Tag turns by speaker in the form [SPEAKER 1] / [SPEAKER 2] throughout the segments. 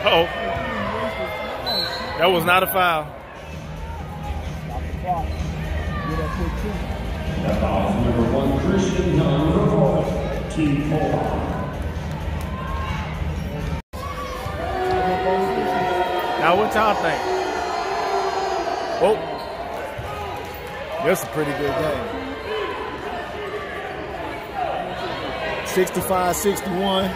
[SPEAKER 1] Oh, that was not a foul.
[SPEAKER 2] That foul is number 1, Christian, number 4, Team 4.
[SPEAKER 1] Now, what y'all think? Oh, that's a pretty good game. 65-61.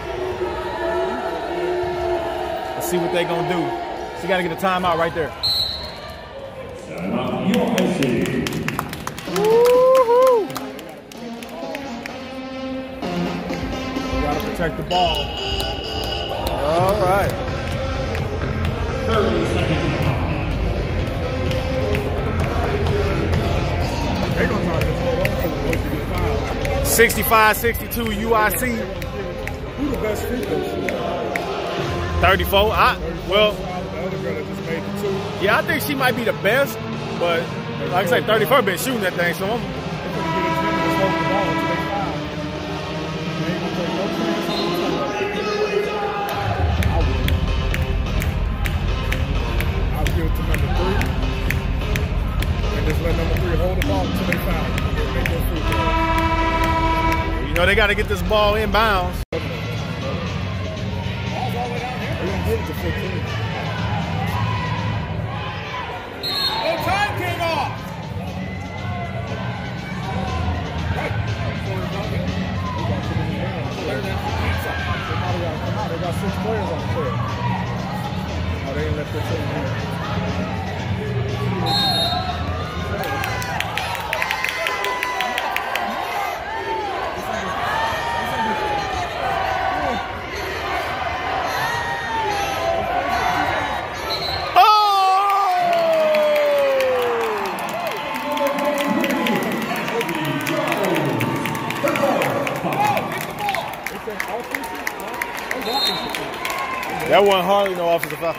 [SPEAKER 1] Let's see what they're going to do. So you got to get a timeout right there.
[SPEAKER 2] Timeout, UIC.
[SPEAKER 1] Woo-hoo! Got to protect the ball. All right.
[SPEAKER 2] 30 seconds.
[SPEAKER 3] They're going to try to hold on to the foul.
[SPEAKER 1] 65-62 UIC.
[SPEAKER 3] Who the best free throw shooter?
[SPEAKER 1] 34.
[SPEAKER 3] The other girl that just made the 2.
[SPEAKER 1] Yeah, I think she might be the best, but like I said, 34 been shooting that thing, so I'm.
[SPEAKER 3] They're going to get his men to hold the ball until they foul. They ain't going to take no chance on the 2. I'll give it to number 3. And just let number 3 hold the ball until they foul. They'll make their free throw.
[SPEAKER 1] You know, they got to get this ball inbounds.
[SPEAKER 3] Ball's all the way down here. They're going to give it to 15. No time came off. Right. They got 6 players on the field. Oh, they ain't left their team here.
[SPEAKER 1] That wasn't hardly no offensive foul.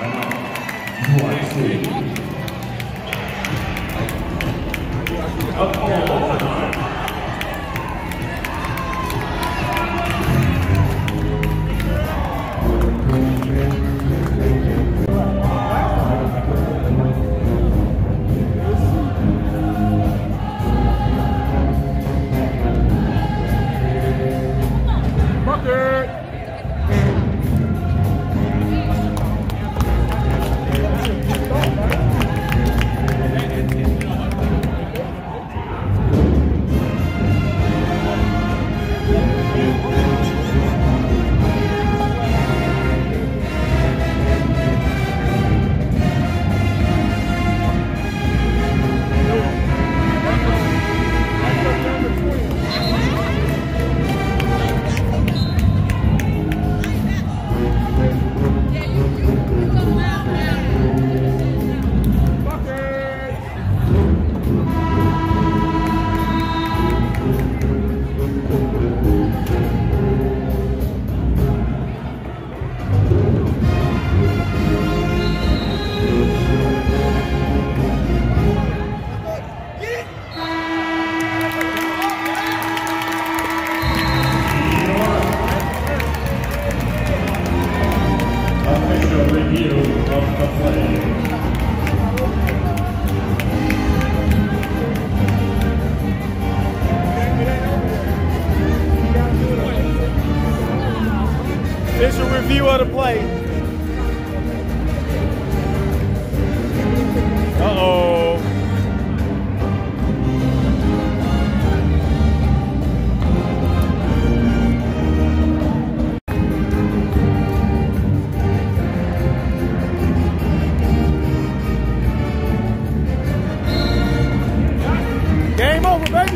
[SPEAKER 1] Official review of the play. Uh-oh. Game over, baby.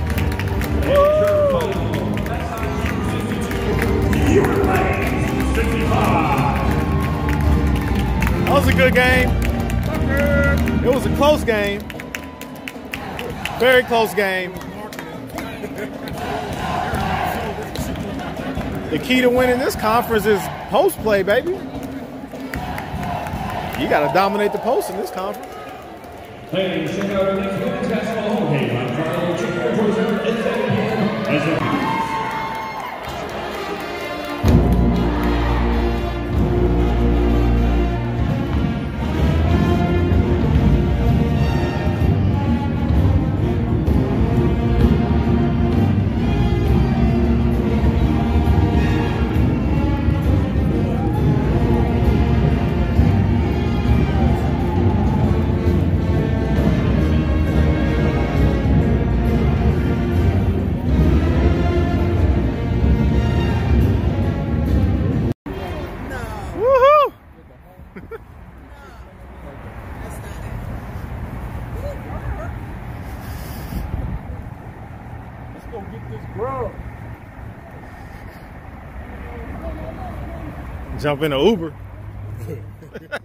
[SPEAKER 1] That was a good game. It was a close game. Very close game. The key to winning this conference is post play, baby. You got to dominate the post in this conference.
[SPEAKER 2] Hey, check out our next women's basketball home game on Friday, Chicago Cruiser at 7 p.m.
[SPEAKER 3] Let's go get this grub.
[SPEAKER 1] Jump in an Uber.